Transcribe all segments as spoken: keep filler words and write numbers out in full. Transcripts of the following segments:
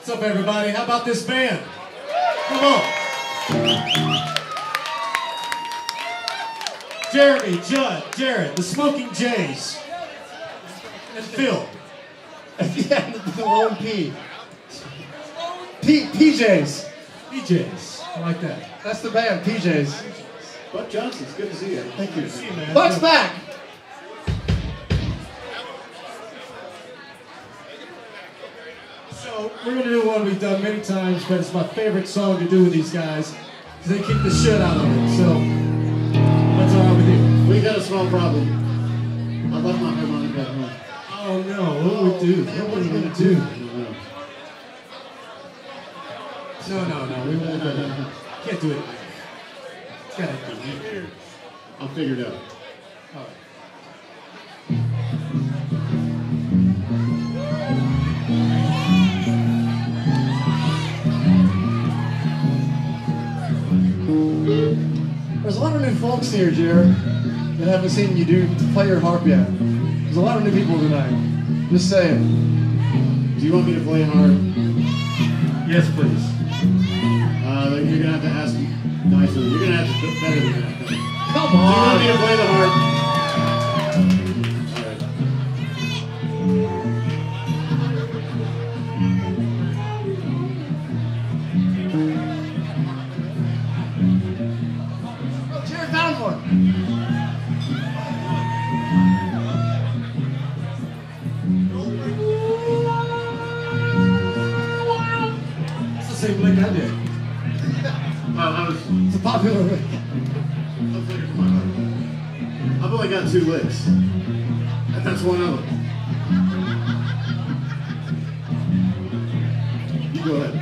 What's up, everybody? How about this band? Come on. Jeremy, Judd, Jared, the Smoking Jays, and Phil. Yeah, the lone P. P. PJs. P Js. I like that. That's the band, P Js. Buck Johnson, it's good to see you. Thank you. Good to see you, man. Buck's back. So we're gonna do one we've done many times, but it's my favorite song to do with these guys because they kick the shit out of it. So what's all right with you? We got a small problem. I left my harmonica at home. Oh no! What do we do? What are we gonna do? No, no, no. We won't do it. Can't do it. It's gotta be here. I'll figure it out. All right. There's a lot of new folks here, Jared, that haven't seen you do play your harp yet. There's a lot of new people tonight. Just saying. Do you want me to play hard? Yes, please. Uh, then you're gonna have to ask nicer. You're gonna have to do better than that. Come Do you want on. me to play the harp? Oh, Jared found one. It's the same lick I did. Uh, I was. It's a popular lick. I'll play it for my harp. I've only got two licks. And that's one of them. You go ahead.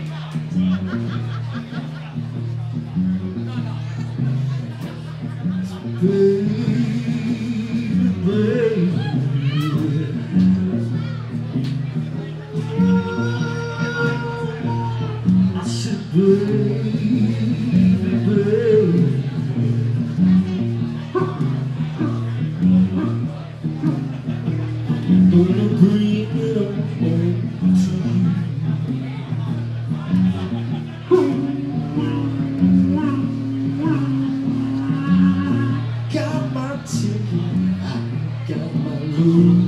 I said, baby, baby. Gonna bring it on to you. Got my ticket, I got my room.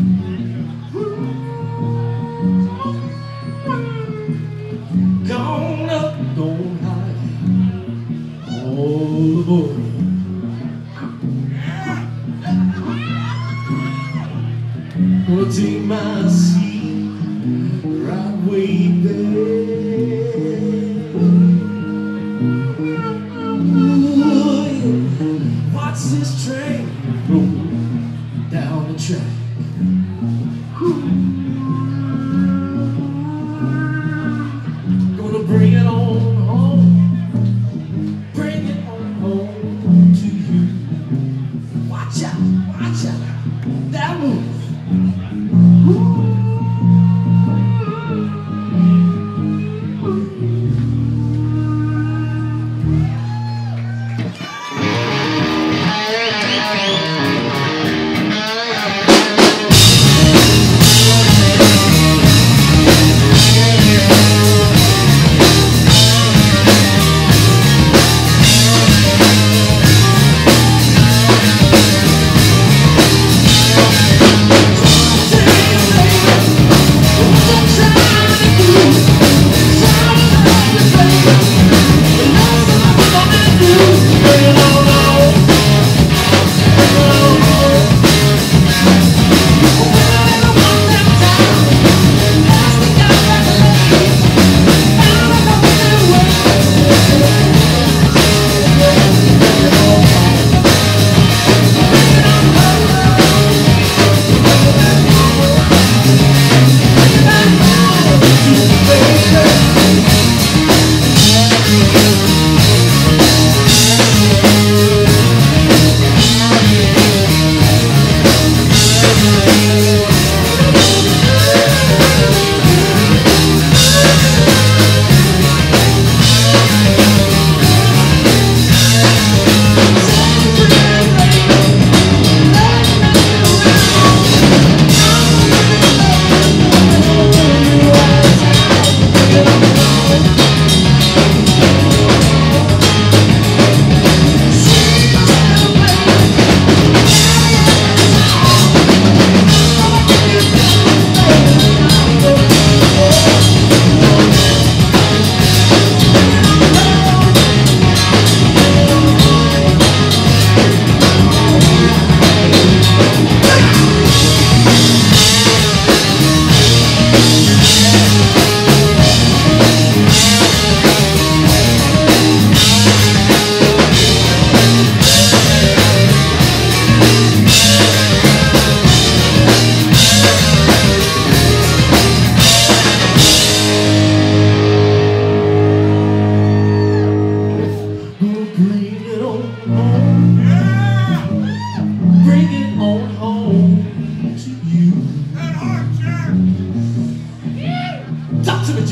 Gone up, gone high, all aboard. Gonna take my seat right way there. Ooh, yeah. Watch this train roll down the track. Gonna bring it on home, bring it on home to you. Watch out, watch out, that move.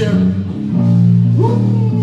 Jerry. Woo!